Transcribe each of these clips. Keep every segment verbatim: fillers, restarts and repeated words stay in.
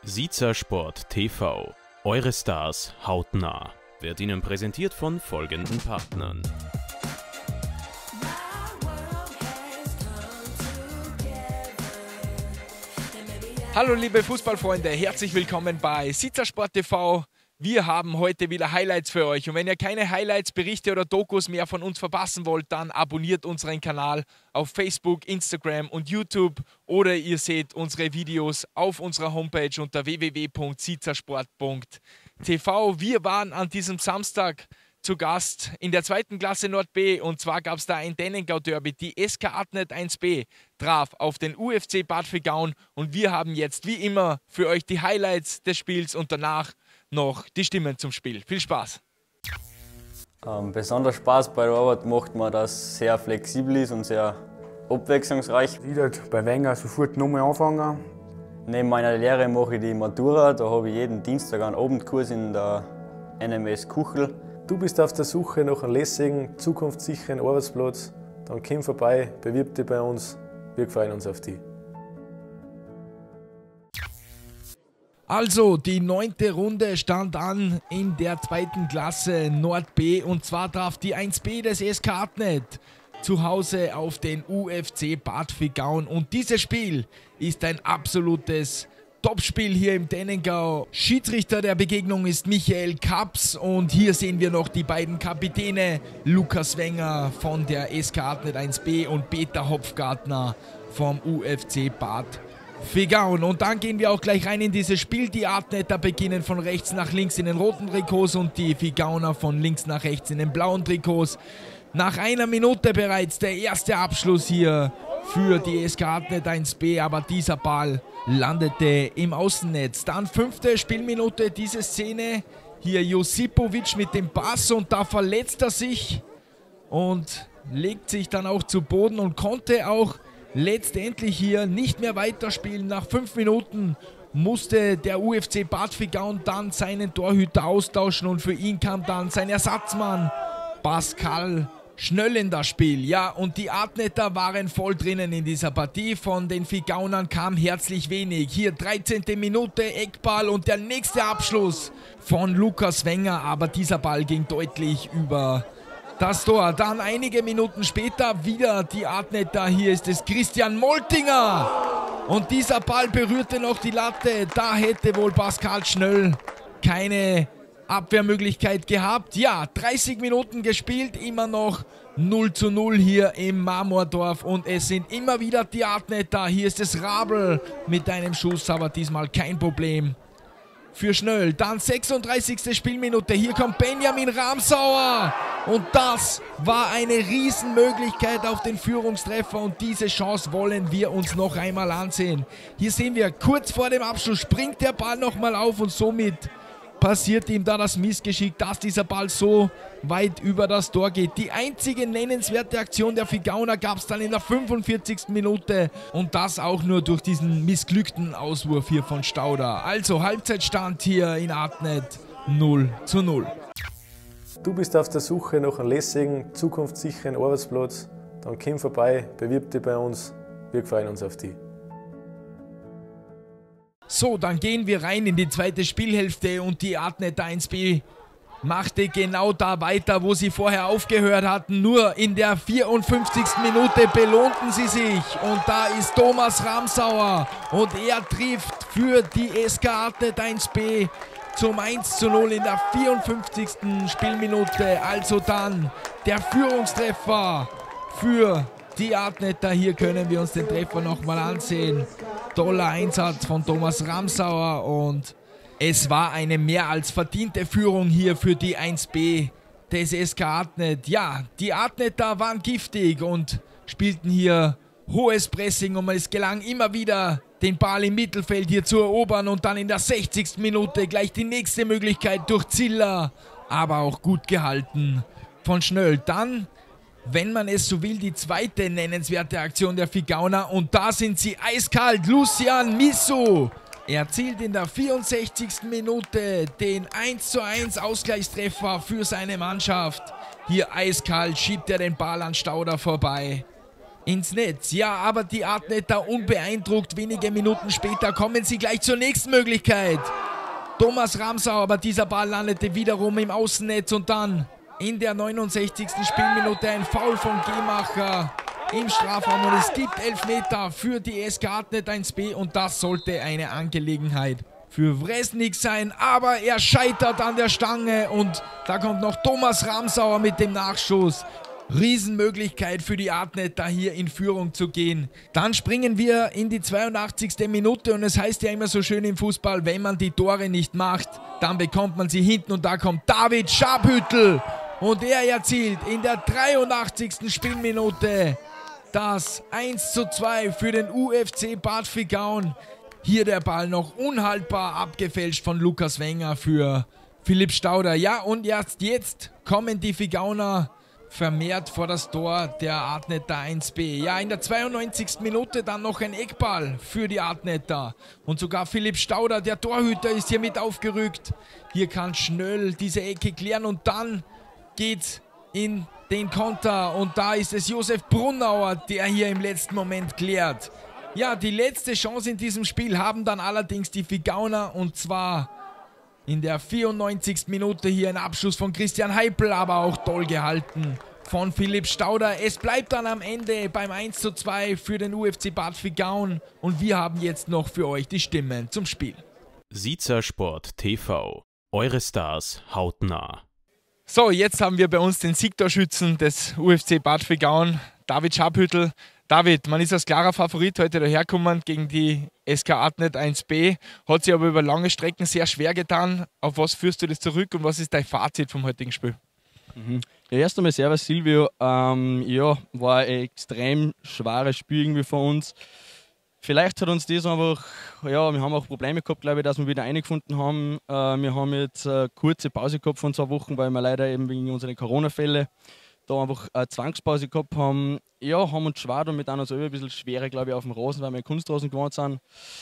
Siezer Sport T V. Eure Stars hautnah. Wird Ihnen präsentiert von folgenden Partnern. Hallo liebe Fußballfreunde, herzlich willkommen bei Siezer Sport T V. Wir haben heute wieder Highlights für euch und wenn ihr keine Highlights, Berichte oder Dokus mehr von uns verpassen wollt, dann abonniert unseren Kanal auf Facebook, Instagram und YouTube oder ihr seht unsere Videos auf unserer Homepage unter w w w punkt siezersport punkt t v. Wir waren an diesem Samstag zu Gast in der zweiten Klasse Nord B und zwar gab es da ein Dennengau-Derby. Die S K Adnet eins B traf auf den U F C Bad Villgaun und wir haben jetzt wie immer für euch die Highlights des Spiels und danach noch die Stimmen zum Spiel. Viel Spaß! Ähm, besonders Spaß bei der Arbeit macht mir, dass es sehr flexibel ist und sehr abwechslungsreich. Ich werde bei Wenger sofort nochmal anfangen. Neben meiner Lehre mache ich die Matura, da habe ich jeden Dienstag einen Abendkurs in der N M S Kuchel. Du bist auf der Suche nach einem lässigen, zukunftssicheren Arbeitsplatz, dann komm vorbei, bewirb dich bei uns, wir freuen uns auf dich. Also, die neunte Runde stand an in der zweiten Klasse Nord B und zwar traf die eins B des S K Adnet zu Hause auf den U F C Bad Villgaun und dieses Spiel ist ein absolutes Topspiel hier im Dennengau. Schiedsrichter der Begegnung ist Michael Kaps und hier sehen wir noch die beiden Kapitäne Lukas Wenger von der S K Adnet eins B und Peter Hopfgartner vom U F C Bad Villgaun. Und dann gehen wir auch gleich rein in dieses Spiel. Die Adneter beginnen von rechts nach links in den roten Trikots und die Villgauner von links nach rechts in den blauen Trikots. Nach einer Minute bereits der erste Abschluss hier für die S K Adnet eins B, aber dieser Ball landete im Außennetz. Dann fünfte Spielminute, diese Szene. Hier Josipovic mit dem Pass und da verletzt er sich und legt sich dann auch zu Boden und konnte auch letztendlich hier nicht mehr weiterspielen. Nach fünf Minuten musste der U F C Bad Villgaun dann seinen Torhüter austauschen und für ihn kam dann sein Ersatzmann Pascal Schnöll in das Spiel. Ja, und die Adneter waren voll drinnen in dieser Partie. Von den Villgaunern kam herzlich wenig. Hier dreizehnte Minute, Eckball und der nächste Abschluss von Lukas Wenger, aber dieser Ball ging deutlich über das Tor. Dann einige Minuten später wieder die Adneter. Hier ist es Christian Moltinger. Und dieser Ball berührte noch die Latte. Da hätte wohl Pascal Schnöll keine Abwehrmöglichkeit gehabt. Ja, dreißig Minuten gespielt, immer noch null zu null hier im Marmordorf. Und es sind immer wieder die Adneter. Hier ist es Rabel mit einem Schuss, aber diesmal kein Problem für Schnöll. Dann sechsunddreißigste Spielminute. Hier kommt Benjamin Ramsauer. Und das war eine Riesenmöglichkeit auf den Führungstreffer. Und diese Chance wollen wir uns noch einmal ansehen. Hier sehen wir, kurz vor dem Abschluss springt der Ball nochmal auf. Und somit passiert ihm da das Missgeschick, dass dieser Ball so weit über das Tor geht. Die einzige nennenswerte Aktion der Villgauner gab es dann in der fünfundvierzigsten Minute und das auch nur durch diesen missglückten Auswurf hier von Stauder. Also Halbzeitstand hier in Adnet null zu null. Du bist auf der Suche nach einem lässigen, zukunftssicheren Arbeitsplatz, dann komm vorbei, bewirb dich bei uns, wir freuen uns auf dich. So, dann gehen wir rein in die zweite Spielhälfte und die Adnet eins B machte genau da weiter, wo sie vorher aufgehört hatten. Nur in der vierundfünfzigsten Minute belohnten sie sich und da ist Thomas Ramsauer und er trifft für die S K Adnet eins B zum eins zu null in der vierundfünfzigsten Spielminute. Also dann der Führungstreffer für die Adneter. Hier können wir uns den Treffer nochmal ansehen. Toller Einsatz von Thomas Ramsauer und es war eine mehr als verdiente Führung hier für die eins B des S K Adnet. Ja, die Adneter waren giftig und spielten hier hohes Pressing und es gelang immer wieder, den Ball im Mittelfeld hier zu erobern und dann in der sechzigsten Minute gleich die nächste Möglichkeit durch Ziller, aber auch gut gehalten von Schnöll. Dann, wenn man es so will, die zweite nennenswerte Aktion der Villgauner und da sind sie eiskalt. Lucian Misso erzielt in der vierundsechzigsten Minute den eins zu eins Ausgleichstreffer für seine Mannschaft. Hier eiskalt schiebt er den Ball an Stauder vorbei. ins Netz. Ja, aber die Adneter unbeeindruckt. Wenige Minuten später kommen sie gleich zur nächsten Möglichkeit. Thomas Ramsau, aber dieser Ball landete wiederum im Außennetz und dann in der neunundsechzigsten Spielminute ein Foul von Gehmacher im Strafraum und es gibt Elfmeter für die S K Adnet eins B und das sollte eine Angelegenheit für Vresnik sein, aber er scheitert an der Stange und da kommt noch Thomas Ramsauer mit dem Nachschuss. Riesenmöglichkeit für die Adneter hier in Führung zu gehen. Dann springen wir in die zweiundachtzigste Minute und es heißt ja immer so schön im Fußball, wenn man die Tore nicht macht, dann bekommt man sie hinten und da kommt David Schabhütl und er erzielt in der dreiundachtzigsten Spielminute das eins zu zwei für den U F C Bad Villgauen. Hier der Ball noch unhaltbar abgefälscht von Lukas Wenger für Philipp Stauder. Ja, und erst jetzt kommen die Villgauner vermehrt vor das Tor der Adneter eins B. Ja, in der zweiundneunzigsten Minute dann noch ein Eckball für die Adneter. Und sogar Philipp Stauder, der Torhüter, ist hier mit aufgerückt. Hier kann Schnöll diese Ecke klären und dann geht's in den Konter. Und da ist es Josef Brunauer, der hier im letzten Moment klärt. Ja, die letzte Chance in diesem Spiel haben dann allerdings die Villgauner und zwar in der vierundneunzigsten Minute hier ein Abschuss von Christian Heipel, aber auch toll gehalten von Philipp Stauder. Es bleibt dann am Ende beim eins zu zwei für den U F C Bad Villgauen und wir haben jetzt noch für euch die Stimmen zum Spiel. Siezer Sport T V. Eure Stars hautnah. So, jetzt haben wir bei uns den Siegtorschützen des U F C Bad Villgauen, David Schabhütl. David, man ist als klarer Favorit heute dahergekommen gegen die S K Adnet eins B, hat sich aber über lange Strecken sehr schwer getan. Auf was führst du das zurück und was ist dein Fazit vom heutigen Spiel? Mhm. Ja, erst einmal servus Silvio. Ähm, ja, war ein extrem schweres Spiel irgendwie für uns. Vielleicht hat uns das einfach, ja, wir haben auch Probleme gehabt, glaube ich, dass wir wieder eingefunden haben. Äh, wir haben jetzt eine kurze Pause gehabt von zwei Wochen, weil wir leider eben wegen unserer Corona-Fälle da einfach eine Zwangspause gehabt haben. Ja, haben uns schwer damit auch noch selber ein bisschen schwerer, glaube ich, auf dem Rasen, weil wir Kunstrasen gewohnt sind.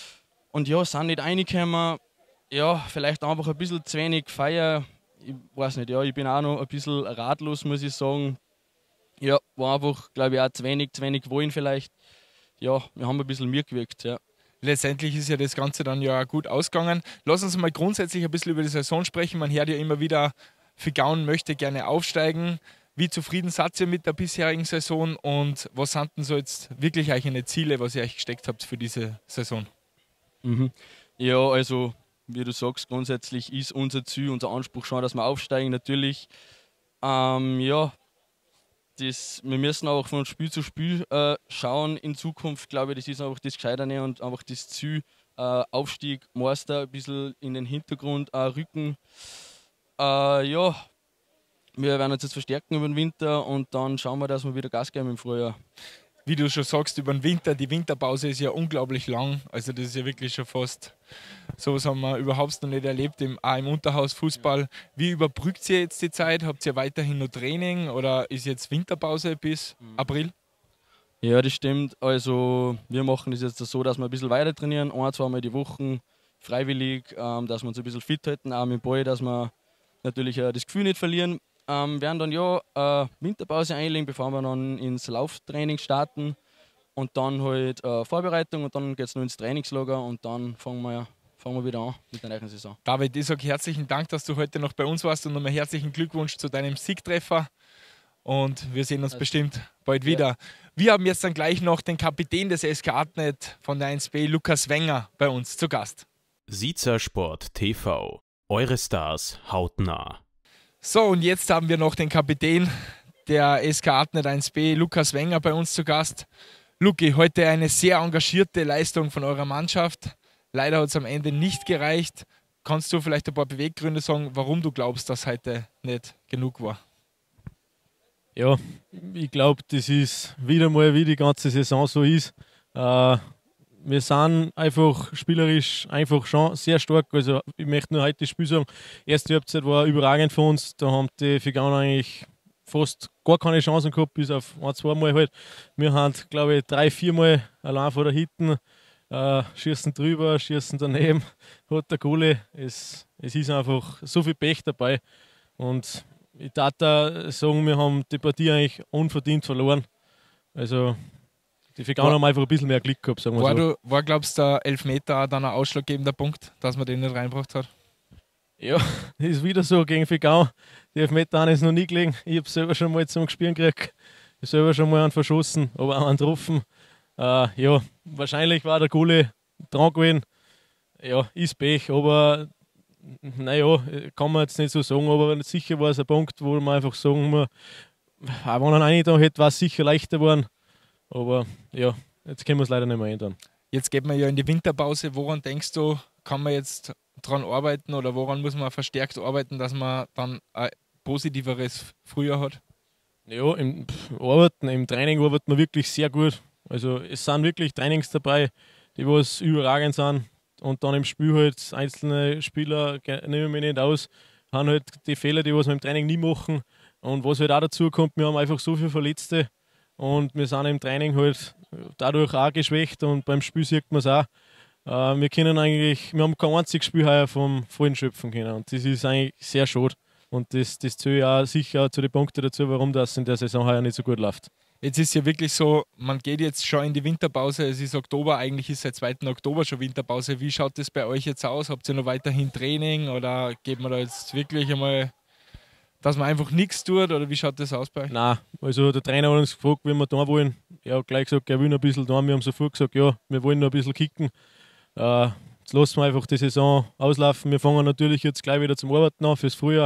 Und ja, sind nicht reingekommen. Ja, vielleicht einfach ein bisschen zu wenig Feier. Ich weiß nicht, ja, ich bin auch noch ein bisschen ratlos, muss ich sagen. Ja, war einfach, glaube ich, auch zu wenig, zu wenig wollen vielleicht. Ja, wir haben ein bisschen mir gewirkt, ja. Letztendlich ist ja das Ganze dann ja gut ausgegangen. Lass uns mal grundsätzlich ein bisschen über die Saison sprechen. Man hört ja immer wieder, Villgauen möchte gerne aufsteigen. Wie zufrieden seid ihr mit der bisherigen Saison und was sind denn so jetzt wirklich eure Ziele, was ihr euch gesteckt habt für diese Saison? Mhm. Ja, also wie du sagst, grundsätzlich ist unser Ziel, unser Anspruch schon, dass wir aufsteigen, natürlich. Ähm, ja, das, wir müssen auch von Spiel zu Spiel äh, schauen in Zukunft, glaube ich, das ist einfach das Gescheiterne und einfach das Ziel, äh, Aufstieg, Meister ein bisschen in den Hintergrund äh, rücken. Äh, ja, wir werden uns jetzt verstärken über den Winter und dann schauen wir, dass wir wieder Gas geben im Frühjahr. Wie du schon sagst, über den Winter, die Winterpause ist ja unglaublich lang. Also das ist ja wirklich schon fast, sowas haben wir überhaupt noch nicht erlebt, im, auch im Unterhausfußball. Wie überbrückt ihr jetzt die Zeit? Habt ihr weiterhin noch Training oder ist jetzt Winterpause bis April? Ja, das stimmt. Also wir machen es jetzt so, dass wir ein bisschen weiter trainieren, ein, zweimal die Woche, freiwillig, ähm, dass wir uns ein bisschen fit halten, auch mit dem Ball, dass wir natürlich äh, das Gefühl nicht verlieren. Ähm, werden dann ja äh, Winterpause einlegen, bevor wir dann ins Lauftraining starten und dann halt äh, Vorbereitung und dann geht es noch ins Trainingslager und dann fangen wir, fangen wir wieder an mit der neuen Saison. David, ich sage herzlichen Dank, dass du heute noch bei uns warst und nochmal herzlichen Glückwunsch zu deinem Siegtreffer und wir sehen uns also, bestimmt bald wieder. Ja. Wir haben jetzt dann gleich noch den Kapitän des S K Adnet von der eins B, Lukas Wenger, bei uns zu Gast. Siezer Sport T V. Eure Stars hautnah. So, und jetzt haben wir noch den Kapitän der S K Adnet eins B, Lukas Wenger, bei uns zu Gast. Luki, heute eine sehr engagierte Leistung von eurer Mannschaft. Leider hat es am Ende nicht gereicht. Kannst du vielleicht ein paar Beweggründe sagen, warum du glaubst, dass heute nicht genug war? Ja, ich glaube, das ist wieder mal, wie die ganze Saison so ist. Äh, wir sind einfach spielerisch einfach schon sehr stark. Also ich möchte nur heute das Spiel sagen, die erste Halbzeit war überragend für uns. Da haben die Villgauner eigentlich fast gar keine Chancen gehabt, bis auf ein, zwei Mal halt. Wir haben, glaube ich, drei, vier Mal allein vor der Hitten, äh, schießen drüber, schießen daneben, hat der Goalie. Es, es ist einfach so viel Pech dabei. Und ich darf da sagen, wir haben die Partie eigentlich unverdient verloren. Also Die Figauner haben einfach ein bisschen mehr Glück gehabt, sagen wir War, so. du, war glaubst du, der Elfmeter dann ein ausschlaggebender Punkt, dass man den nicht reingebracht hat? Ja, das ist wieder so gegen Figau. Die Elfmeter haben es noch nie gelegen. Ich habe selber schon mal zum Spielen gekriegt. Ich habe selber schon mal einen verschossen, aber auch einen getroffen. Äh, ja, wahrscheinlich war der Goalie dran gewesen. Ja, ist Pech, aber naja, kann man jetzt nicht so sagen. Aber sicher war es ein Punkt, wo man einfach sagen muss, auch wenn er einen da hätte, war es sicher leichter geworden. Aber ja, jetzt können wir es leider nicht mehr ändern. Jetzt geht man ja in die Winterpause. Woran denkst du, kann man jetzt dran arbeiten oder woran muss man verstärkt arbeiten, dass man dann ein positiveres Frühjahr hat? Ja, im pff, Arbeiten, im Training arbeitet man wirklich sehr gut. Also es sind wirklich Trainings dabei, die was überragend sind. Und dann im Spiel halt einzelne Spieler, nehmen wir nicht aus, haben halt die Fehler, die was wir im Training nie machen. Und was halt auch dazu kommt, wir haben einfach so viele Verletzte und wir sind im Training halt dadurch auch geschwächt und beim Spiel sieht man es auch. Äh, wir können eigentlich, wir haben kein einziges Spiel heuer vom Vollen schöpfen können und das ist eigentlich sehr schade. Und das, das zählt auch sicher zu den Punkten dazu, warum das in der Saison heuer nicht so gut läuft. Jetzt ist ja wirklich so, man geht jetzt schon in die Winterpause, es ist Oktober, eigentlich ist seit zweiten Oktober schon Winterpause. Wie schaut das bei euch jetzt aus? Habt ihr noch weiterhin Training oder geht man da jetzt wirklich einmal, dass man einfach nichts tut oder wie schaut das aus bei euch? Nein, also der Trainer hat uns gefragt, wie wir da wollen. Er hat gleich gesagt, er will noch ein bisschen da. Wir haben sofort gesagt, ja, wir wollen noch ein bisschen kicken. Äh, jetzt lassen wir einfach die Saison auslaufen. Wir fangen natürlich jetzt gleich wieder zum Arbeiten an fürs Frühjahr.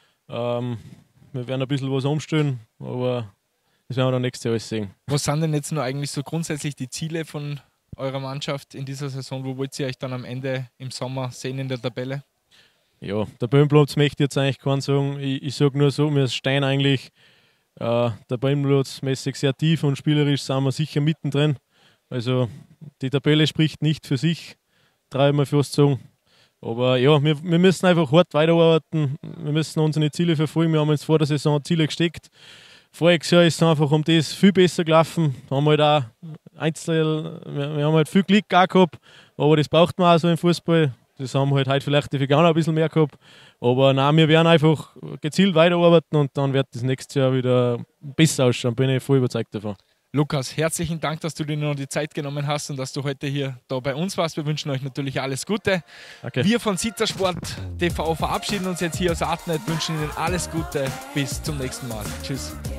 Ähm, wir werden ein bisschen was umstellen, aber das werden wir dann nächstes Jahr alles sehen. Was sind denn jetzt nur eigentlich so grundsätzlich die Ziele von eurer Mannschaft in dieser Saison? Wo wollt ihr euch dann am Ende im Sommer sehen in der Tabelle? Ja, der Tabellenplatz möchte ich jetzt eigentlich keinen sagen. Ich, ich sage nur so, wir stehen eigentlich äh, der Tabellenplatzmäßig sehr tief und spielerisch sind wir sicher mittendrin. Also die Tabelle spricht nicht für sich, traue ich mir fast sagen. Aber ja, wir, wir müssen einfach hart weiterarbeiten. Wir müssen unsere Ziele verfolgen. Wir haben uns vor der Saison Ziele gesteckt. Voriges Jahr ist es einfach um das viel besser gelaufen. Da haben wir halt auch Einzel, wir, wir haben halt viel Glück auch gehabt, aber das braucht man auch so im Fußball. Das haben halt heute vielleicht die Figauner ein bisschen mehr gehabt. Aber nein, wir werden einfach gezielt weiterarbeiten und dann wird das nächste Jahr wieder besser ausschauen. Bin ich voll überzeugt davon. Lukas, herzlichen Dank, dass du dir noch die Zeit genommen hast und dass du heute hier da bei uns warst. Wir wünschen euch natürlich alles Gute. Okay. Wir von Sittersport T V verabschieden uns jetzt hier aus Artnet, wünschen Ihnen alles Gute. Bis zum nächsten Mal. Tschüss.